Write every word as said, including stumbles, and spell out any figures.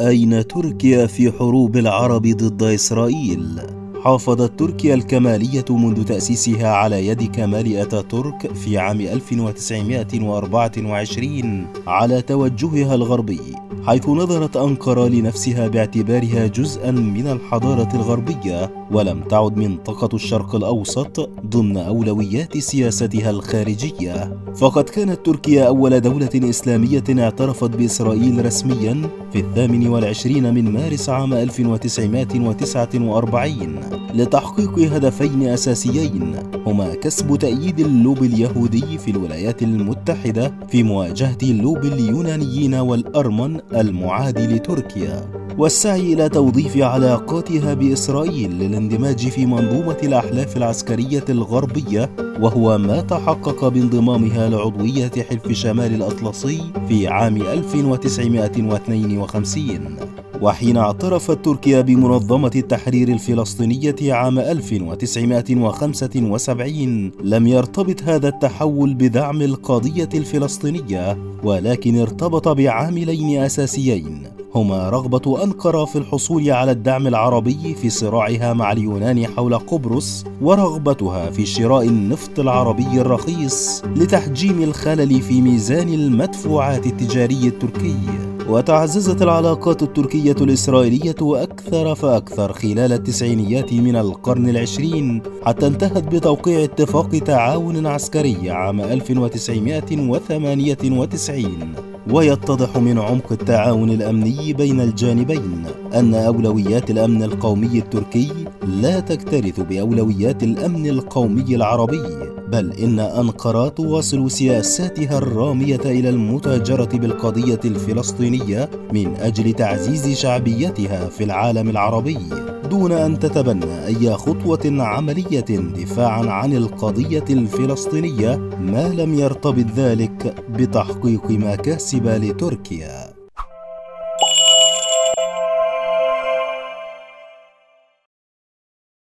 أين تركيا في حروب العرب ضد إسرائيل؟ حافظت تركيا الكمالية منذ تأسيسها على يد كمال أتاتورك في عام ألف وتسعمائة وأربعة وعشرين على توجهها الغربي، حيث نظرت أنقرة لنفسها باعتبارها جزءا من الحضارة الغربية، ولم تعد منطقة الشرق الأوسط ضمن أولويات سياستها الخارجية. فقد كانت تركيا أول دولة إسلامية اعترفت بإسرائيل رسميا في الثامن والعشرين من مارس عام ألف وتسعمائة وتسعة وأربعين لتحقيق هدفين أساسيين، هما كسب تأييد اللوبي اليهودي في الولايات المتحدة في مواجهة اللوبي اليونانيين والأرمن المعادي لتركيا، والسعي إلى توظيف علاقاتها بإسرائيل للاندماج في منظومة الأحلاف العسكرية الغربية، وهو ما تحقق بانضمامها لعضوية حلف شمال الأطلسي في عام ألف وتسعمائة واثنين وخمسين. وحين اعترفت تركيا بمنظمة التحرير الفلسطينية عام ألف وتسعمائة وخمسة وسبعين، لم يرتبط هذا التحول بدعم القضية الفلسطينية، ولكن ارتبط بعاملين أساسيين، هما رغبة أنقرة في الحصول على الدعم العربي في صراعها مع اليونان حول قبرص، ورغبتها في شراء النفط العربي الرخيص لتحجيم الخلل في ميزان المدفوعات التجاري التركي. وتعززت العلاقات التركية الإسرائيلية أكثر فأكثر خلال التسعينيات من القرن العشرين، حتى انتهت بتوقيع اتفاق تعاون عسكري عام ألف وتسعمائة وثمانية وتسعين. ويتضح من عمق التعاون الأمني بين الجانبين أن أولويات الأمن القومي التركي لا تكترث بأولويات الأمن القومي العربي، بل إن أنقرة تواصل سياساتها الرامية إلى المتاجرة بالقضية الفلسطينية من أجل تعزيز شعبيتها في العالم العربي، دون أن تتبنى أي خطوة عملية دفاعا عن القضية الفلسطينية، ما لم يرتبط ذلك بتحقيق مكاسب لتركيا.